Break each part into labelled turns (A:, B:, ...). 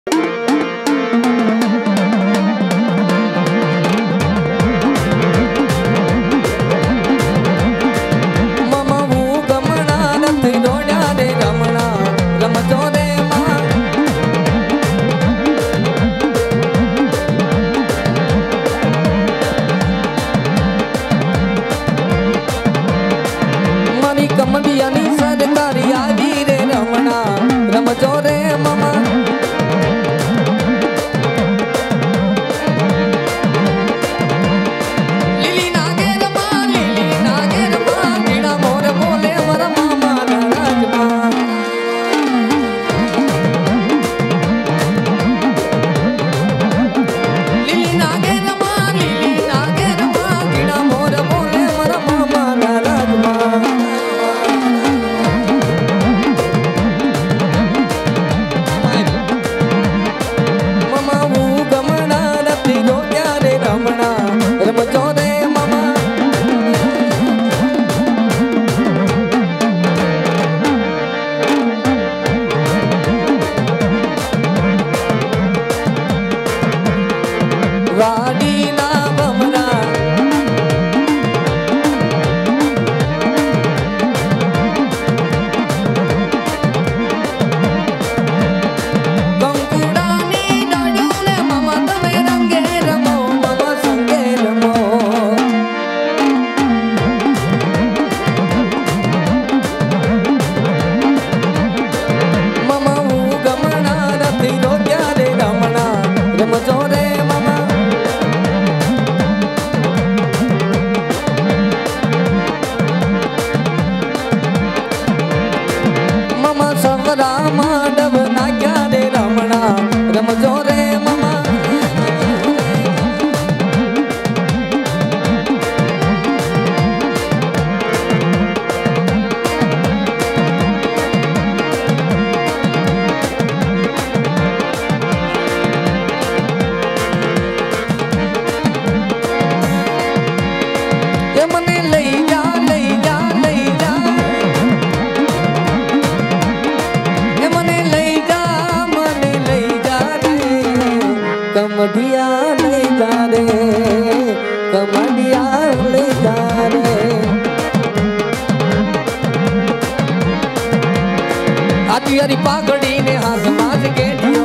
A: कमडिया ले जा रे, कमडिया ले जा रे। आती हरी पागड़ी ने हाथ माज के दियो,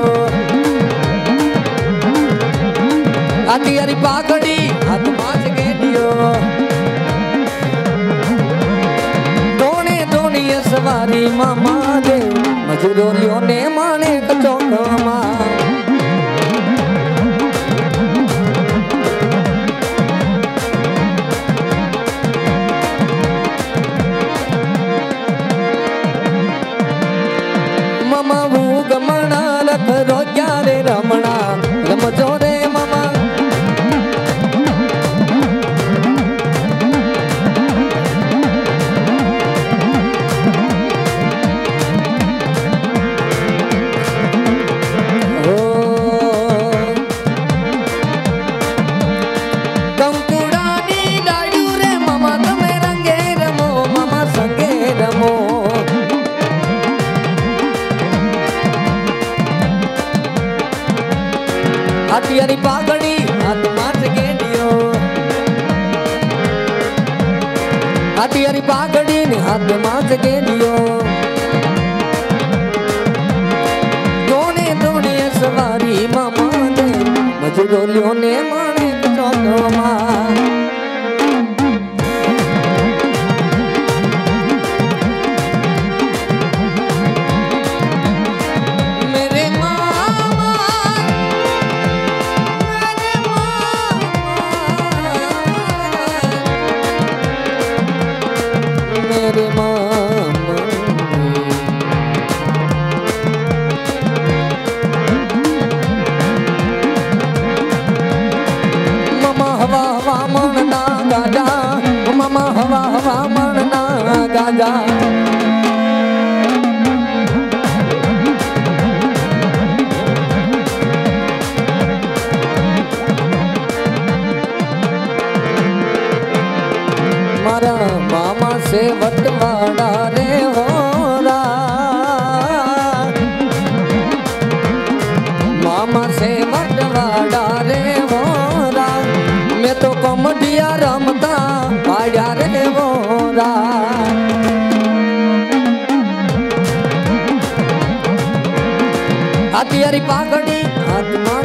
A: आती हरी पागड़ी हाथ माज के दियो। दोने दोनी सवारी मामा दे, मजूरोलियों ने माने कचौकमा। मामा वो गमना रख रो क्या रे रमणा, रमजो रे मामा। हाथी हरी पागड़ी हाथ माच के दियो, हाथी हरी पागड़ी ने हाथ माच के दियो। दोने दोने सवारी मामा दे, मजूरोलियों ने माने कचौकमा। मामा हवा हवा मनना गाजा, मामा हवा हवा मनना गाजा। मारा मामा से बटवाड़ा रे हो रा, से वटवाड़ा रे मोरा मैं तो कमटिया रमता पाड़ा रे मोरा हथियारी पागड़ी हाथ